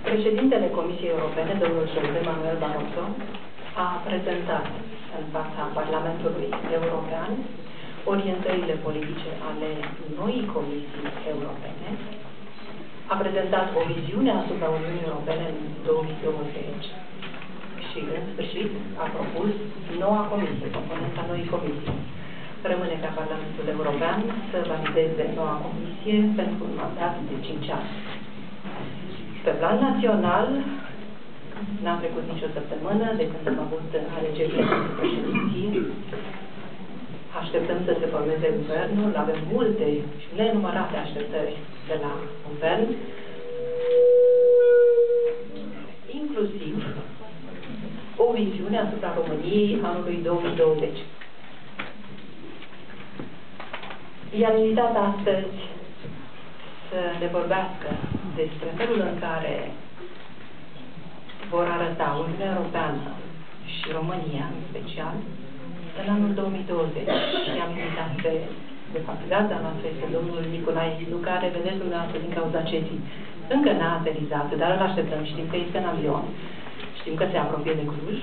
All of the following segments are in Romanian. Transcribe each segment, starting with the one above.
Președintele Comisiei Europene, domnul José Manuel Barroso, a prezentat în fața Parlamentului European orientările politice ale noii Comisii Europene, a prezentat o viziune asupra Uniunii Europene în 2020 și, în sfârșit, a propus noua Comisie, componența noii Comisii. Rămâne ca Parlamentul European să valideze noua Comisie pentru un mandat de 5 ani. Pe plan național, n-a trecut nicio săptămână de când am avut alegerile pentru președinție. Așteptăm să se formeze guvernul, avem multe și nenumărate așteptări de la guvern, inclusiv o viziune asupra României anului 2020. I-am invitat astăzi să ne vorbească despre felul în care vor arăta Uniunea Europeană și România, în special, în anul 2020. Și am invitat de fapt, gazda noastră este domnul Nicolae Isu, care, vedeți dumneavoastră, din cauza ceții, încă n-a aterizat, dar îl așteptăm, știm că este în avion, știm că se apropie de Cluj.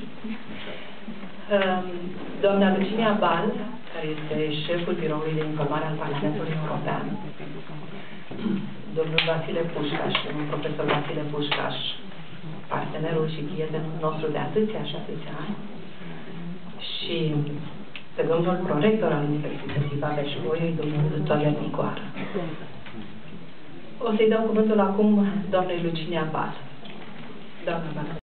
Doamna Lucinia Bal, care este șeful Biroului de Informare al Parlamentului European, domnul Vasile Pușcaș, domnul profesor Vasile Pușcaș, partenerul și prietenul nostru de atâția și atâția ani, și pe domnul prorector al Universității Babeș-Bolyai, domnul Toian Nicoară. O să-i dau cuvântul acum doamnei Lucinia Bal. Doamna Bal.